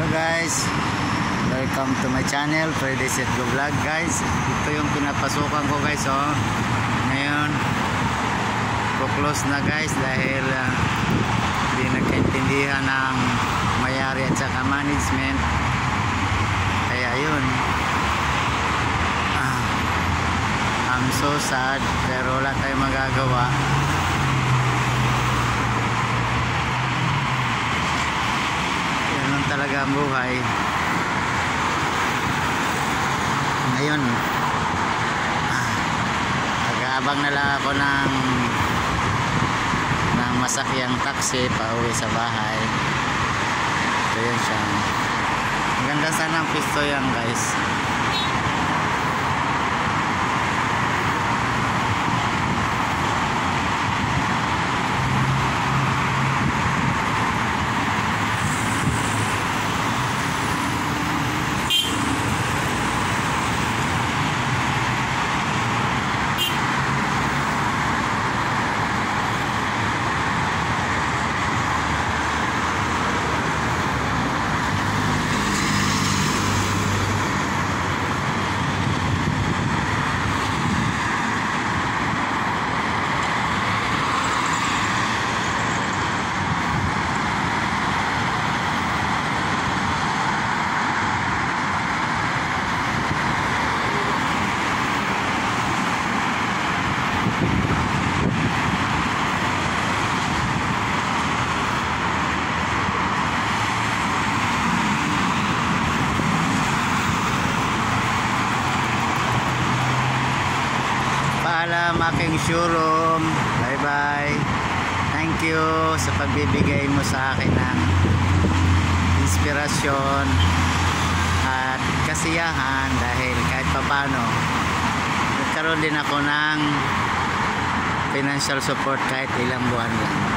Hello guys, welcome to my channel, Freddy Set Go Vlog guys. Ito yung pinapasukan ko guys, oh. Ngayon close na guys dahil hindi nagkaintindihan ng may-ari at saka management, kaya yun, I'm so sad pero wala tayong magagawa. Talaga ang buhay ngayon. Nag-aabang na lang ako ng masakyang taxi pa uwi sa bahay. Ito yun siya. Maganda sana ang pisto yan guys. Paalam aking showroom. Bye bye. Thank you sa pagbibigay mo sa akin ng inspirasyon at kasiyahan, dahil kahit papano nagkaroon din ako ng financial support kahit ilang buwan lang.